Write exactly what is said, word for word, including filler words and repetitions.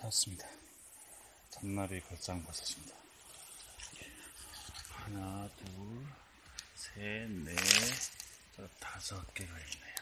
찾았습니다. 잔나비 걸장버섯입니다. 하나, 둘, 셋, 넷, 다섯 개가 있네요.